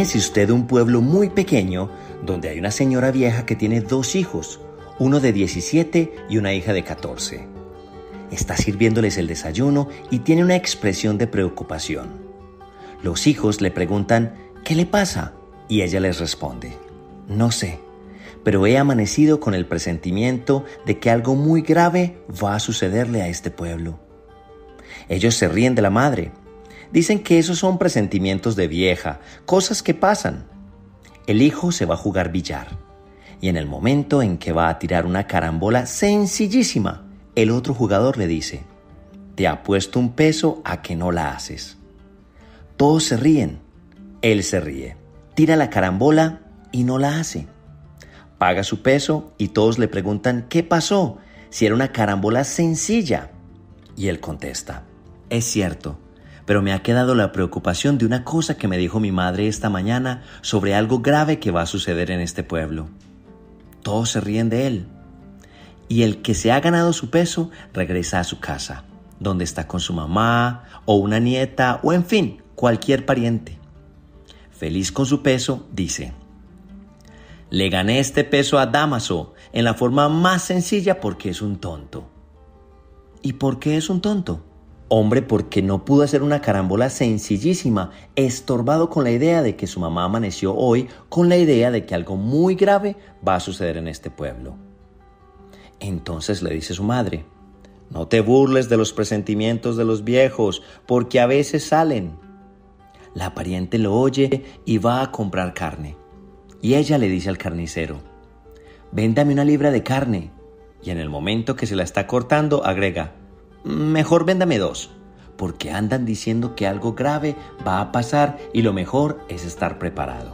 Imagínese usted un pueblo muy pequeño donde hay una señora vieja que tiene 2 hijos, uno de 17 y una hija de 14. Está sirviéndoles el desayuno y tiene una expresión de preocupación. Los hijos le preguntan, ¿qué le pasa? Y ella les responde, no sé, pero he amanecido con el presentimiento de que algo muy grave va a sucederle a este pueblo. Ellos se ríen de la madre. Dicen que esos son presentimientos de vieja, cosas que pasan. El hijo se va a jugar billar, y en el momento en que va a tirar una carambola sencillísima, el otro jugador le dice, te apuesto un peso a que no la haces. Todos se ríen. Él se ríe, tira la carambola y no la hace. Paga su peso y todos le preguntan ¿qué pasó? Si era una carambola sencilla. Y él contesta, es cierto, pero me ha quedado la preocupación de una cosa que me dijo mi madre esta mañana sobre algo grave que va a suceder en este pueblo. Todos se ríen de él. Y el que se ha ganado su peso regresa a su casa, donde está con su mamá o una nieta o en fin, cualquier pariente. Feliz con su peso, dice, le gané este peso a Dámaso en la forma más sencilla porque es un tonto. ¿Y por qué es un tonto? Hombre, porque no pudo hacer una carambola sencillísima, estorbado con la idea de que su mamá amaneció hoy con la idea de que algo muy grave va a suceder en este pueblo. Entonces le dice su madre, no te burles de los presentimientos de los viejos, porque a veces salen. La pariente lo oye y va a comprar carne. Y ella le dice al carnicero, véndame 1 libra de carne. Y en el momento que se la está cortando, agrega, mejor véndame 2, porque andan diciendo que algo grave va a pasar y lo mejor es estar preparado.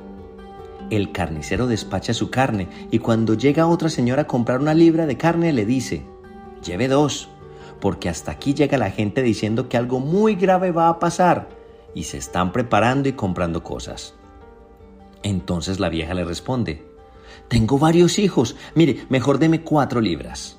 El carnicero despacha su carne y cuando llega otra señora a comprar 1 libra de carne le dice, lleve 2, porque hasta aquí llega la gente diciendo que algo muy grave va a pasar y se están preparando y comprando cosas. Entonces la vieja le responde, tengo varios hijos, mire, mejor deme 4 libras.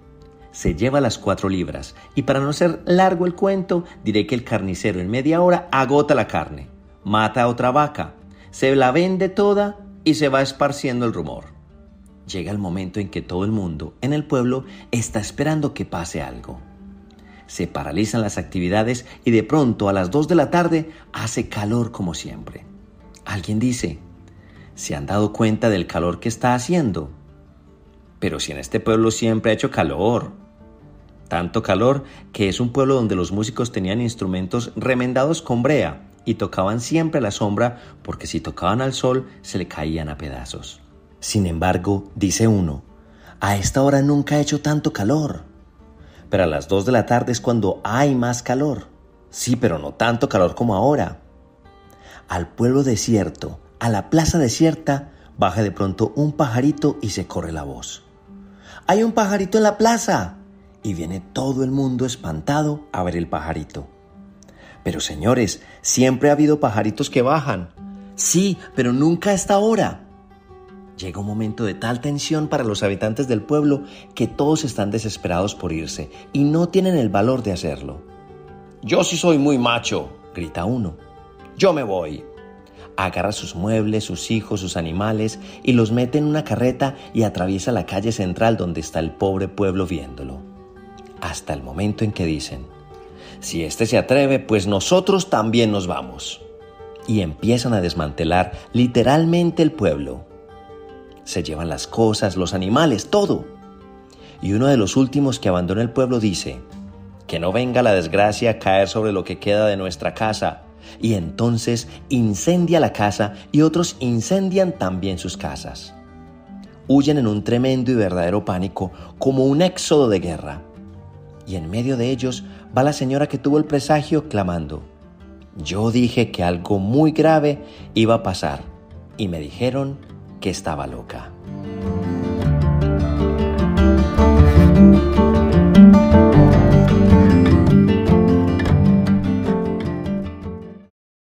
Se lleva las 4 libras y para no ser largo el cuento, diré que el carnicero en media hora agota la carne, mata a otra vaca, se la vende toda y se va esparciendo el rumor. Llega el momento en que todo el mundo en el pueblo está esperando que pase algo. Se paralizan las actividades y de pronto a las 2 de la tarde hace calor como siempre. Alguien dice, ¿se han dado cuenta del calor que está haciendo? Pero si en este pueblo siempre ha hecho calor. Tanto calor que es un pueblo donde los músicos tenían instrumentos remendados con brea y tocaban siempre a la sombra porque si tocaban al sol se le caían a pedazos. Sin embargo, dice uno, a esta hora nunca ha hecho tanto calor. Pero a las 2 de la tarde es cuando hay más calor. Sí, pero no tanto calor como ahora. Al pueblo desierto, a la plaza desierta, baja de pronto un pajarito y se corre la voz. ¡Hay un pajarito en la plaza! Y viene todo el mundo espantado a ver el pajarito. Pero señores, siempre ha habido pajaritos que bajan. Sí, pero nunca a esta hora. Llega un momento de tal tensión para los habitantes del pueblo que todos están desesperados por irse y no tienen el valor de hacerlo. Yo sí soy muy macho, grita uno. Yo me voy. Agarra sus muebles, sus hijos, sus animales y los mete en una carreta y atraviesa la calle central donde está el pobre pueblo viéndolo. Hasta el momento en que dicen, si este se atreve, pues nosotros también nos vamos. Y empiezan a desmantelar literalmente el pueblo. Se llevan las cosas, los animales, todo. Y uno de los últimos que abandona el pueblo dice, que no venga la desgracia a caer sobre lo que queda de nuestra casa. Y entonces incendia la casa y otros incendian también sus casas. Huyen en un tremendo y verdadero pánico, como un éxodo de guerra. Y en medio de ellos va la señora que tuvo el presagio clamando, yo dije que algo muy grave iba a pasar y me dijeron que estaba loca.